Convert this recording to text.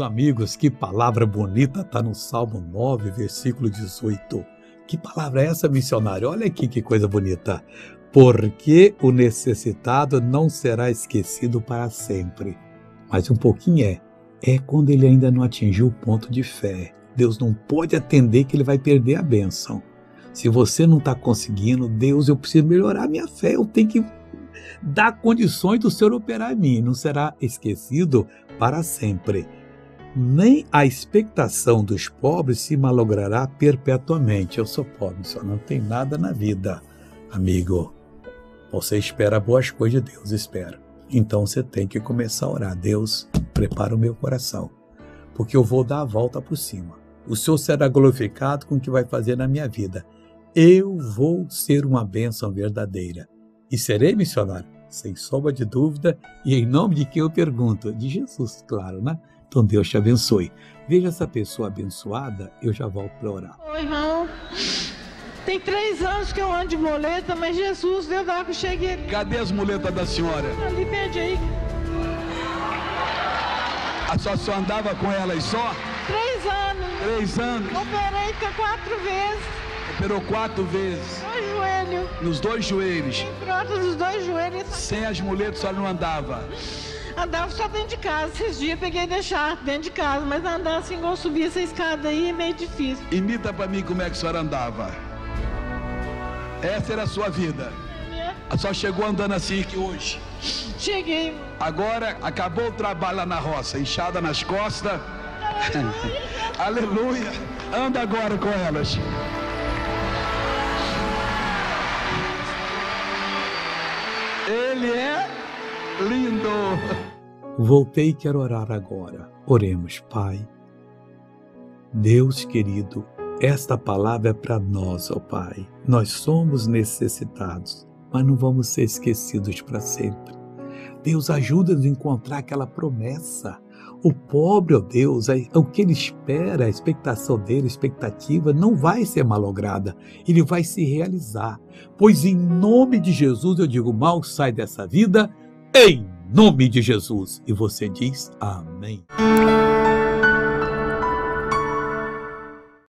amigos, que palavra bonita está no Salmo 9, versículo 18. Que palavra é essa, missionário? Olha aqui que coisa bonita. Porque o necessitado não será esquecido para sempre. Mas um pouquinho é quando ele ainda não atingiu o ponto de fé. Deus não pode atender que ele vai perder a bênção. Se você não está conseguindo, Deus, eu preciso melhorar a minha fé, eu tenho que dar condições do Senhor operar em mim. Não será esquecido para sempre. Nem a expectação dos pobres se malogrará perpetuamente. Eu sou pobre, só não tenho nada na vida. Amigo, você espera boas coisas de Deus, espera. Então você tem que começar a orar. Deus, prepara o meu coração, porque eu vou dar a volta por cima. O Senhor será glorificado com o que vai fazer na minha vida. Eu vou ser uma bênção verdadeira. E serei missionário, sem sombra de dúvida, e em nome de quem eu pergunto? De Jesus, claro, né? Então Deus te abençoe. Veja essa pessoa abençoada, eu já volto para orar. Oi, irmão. Tem 3 anos que eu ando de muleta, mas Jesus deu da hora que eu cheguei. Cadê as muletas da senhora? Ali, pede aí. A senhora só andava com elas só? 3 anos. 3 anos? Operei 4 vezes. Operou 4 vezes? 2 joelhos. Nos 2 joelhos? Tem prótese nos 2 joelhos. Sem as muletas a senhora não andava? Andava só dentro de casa. Esses dias peguei e deixar dentro de casa. Mas andar assim, igual subir essa escada aí, é meio difícil. Imita pra mim como é que a senhora andava. Essa era a sua vida. A senhora chegou andando assim aqui hoje. Cheguei. Agora acabou o trabalho lá na roça, inchada nas costas. Aleluia. Anda agora com elas. Ele é lindo. Voltei e quero orar agora. Oremos, Pai. Deus querido, esta palavra é para nós, ó Pai. Nós somos necessitados, mas não vamos ser esquecidos para sempre. Deus, ajuda-nos a encontrar aquela promessa. O pobre, ó Deus, o que ele espera, a expectação dele, a expectativa, não vai ser malograda. Ele vai se realizar. Pois em nome de Jesus, eu digo, mal sai dessa vida, em nome de Jesus. E você diz amém.